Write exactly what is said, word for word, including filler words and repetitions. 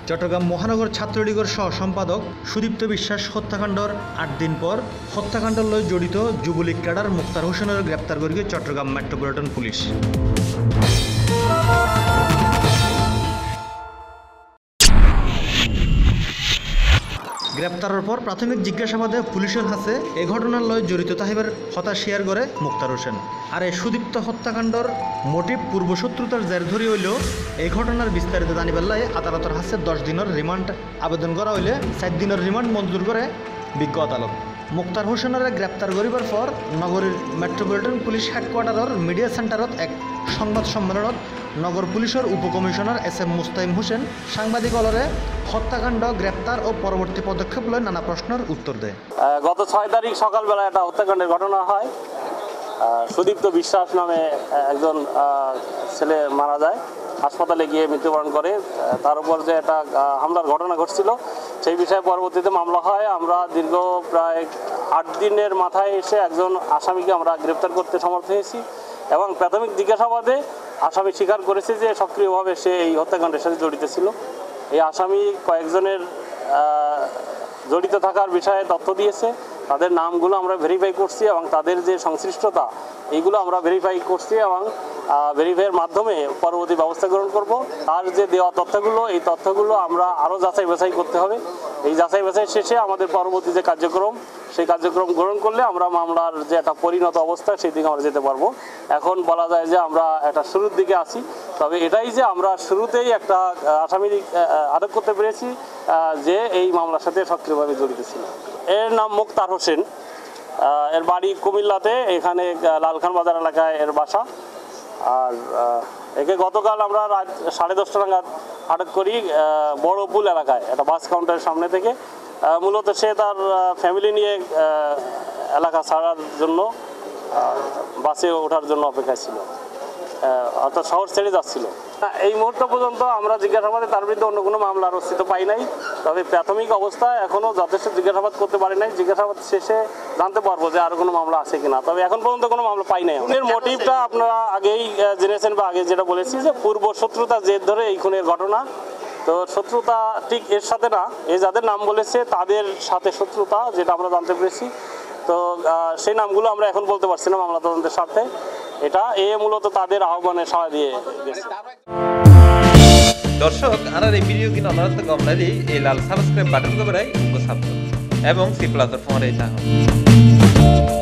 চট্টগ্রাম মহানগর ছাত্রলীগের সহ সম্পাদক সুদীপ্ত বিশ্বাস হত্যাকাণ্ডর আট দিন পর হত্যাকাণ্ড লয় জড়িত যুবলীগ ক্যাডার মুক্তার হোসেনের গ্রেপ্তার করেছে চট্টগ্রাম মেট্রোপলিটন পুলিশ। গ্রেপ্তারের পর প্রাথমিক জিজ্ঞাসাবাদে পুলিশের হাতে এ ঘটনার লয় জড়িত তাহিবের হতা শেয়ার করে মুক্তার হোসেন। আর এই সুদীপ্ত হত্যাকাণ্ডর মোটিভ পূর্বশত্রুতার জের ধরি হইলেও এই ঘটনার বিস্তারিত জানিবেলায় আদালতের হাতে দশ দিনের রিমান্ড আবেদন করা হইলে চার দিনের রিমান্ড মঞ্জুর করে বিজ্ঞ আদালত। মুক্তার হোসেনের গ্রেপ্তার করিবার পর নগরীর মেট্রোপলিটন পুলিশ হেডকোয়ার্টারের মিডিয়া সেন্টারত এক সংবাদ সম্মেলনত নগর পুলিশের উপকমিশনার এস এম মুস্তাইম হোসেন সাংবাদিকলরে হত্যাকাণ্ড গ্রেপ্তার ও পরবর্তী পদক্ষেপ লয় নানা প্রশ্নের উত্তর দেয়। গত ছয় তারিখ সকালবেলা একটা হত্যাকাণ্ডের ঘটনা হয়। সুদীপ্ত বিশ্বাস নামে একজন ছেলে মারা যায়, হাসপাতালে গিয়ে মৃত্যুবরণ করে। তার উপর যে একটা হামলার ঘটনা ঘটছিল সেই বিষয়ে পরবর্তীতে মামলা হয়। আমরা দীর্ঘ প্রায় আট দিনের মাথায় এসে একজন আসামিকে আমরা গ্রেপ্তার করতে সমর্থ হয়েছি এবং প্রাথমিক জিজ্ঞাসাবাদে আসামি স্বীকার করেছে যে সক্রিয়ভাবে সে এই হত্যাকাণ্ডের সাথে জড়িত ছিল। এই আসামি কয়েকজনের জড়িত থাকার বিষয়ে তথ্য দিয়েছে, তাদের নামগুলো আমরা ভেরিফাই করছি এবং তাদের যে সংশ্লিষ্টতা এইগুলো আমরা ভেরিফাই করছি এবং ভেরিফাইয়ের মাধ্যমে পরবর্তী ব্যবস্থা গ্রহণ করব। তার যে দেওয়া তথ্যগুলো এই তথ্যগুলো আমরা আরও যাচাই বাছাই করতে হবে। এই যাচাই বাছাই শেষে আমাদের পরবর্তী যে কার্যক্রম সেই কার্যক্রম গ্রহণ করলে আমরা মামলার যে একটা পরিণত অবস্থা সেই দিকে আমরা যেতে পারবো। এখন বলা যায় যে আমরা একটা শুরুর দিকে আছি, তবে এটাই যে আমরা শুরুতেই একটা আসামি আটক করতে পেরেছি যে এই মামলার সাথে সক্রিয়ভাবে জড়িত ছিল। এর নাম মুক্তার হোসেন, এর বাড়ি কুমিল্লাতে, এখানে লালখান বাজার এলাকায় এর বাসা। আর একে গতকাল আমরা রাত সাড়ে দশটা নাগাদ আটক করি বড়পুল এলাকায় একটা বাস কাউন্টারের সামনে থেকে। মূলত সে তার ফ্যামিলি নিয়ে এলাকা ছাড়ার জন্য বাসে ওঠার জন্য অপেক্ষায় ছিল, অর্থাৎ শহর ছেড়ে যাচ্ছিল। এই মুহূর্ত পর্যন্ত আমরা জিজ্ঞাসাবাদে তার বিরুদ্ধে অন্য কোনো মামলার অস্তিত্ব পাই নাই, তবে প্রাথমিক অবস্থায় এখনও যথেষ্ট জিজ্ঞাসাবাদ করতে পারি নাই। জিজ্ঞাসাবাদ শেষে জানতে পারবো যে আরও কোনো মামলা আছে কিনা, তবে এখন পর্যন্ত কোনো মামলা পাই নাই। খুনের মোটিভটা আপনারা আগেই জেনেছেন বা আগে যেটা বলেছি যে পূর্ব শত্রুতা জের ধরে এই খুনের ঘটনা। তো শত্রুতা ঠিক এর সাথে না, এই যাদের নাম বলেছে তাদের সাথে শত্রুতা, যেটা আমরা জানতে পেরেছি। তো সেই নামগুলো আমরা এখন বলতে পারছি না মামলা তদন্তের স্বার্থে। এটা এ মূলত তাদের আহ্বানে সাড়া দিয়ে গেছে। দর্শক আর এই ভিডিও কিন্তু আপনারা তো গম নাই এই লাল সাবস্ক্রাইব বাটন করে রাই সাবস্ক্রাইব এবং সি প্লাস ফোন এই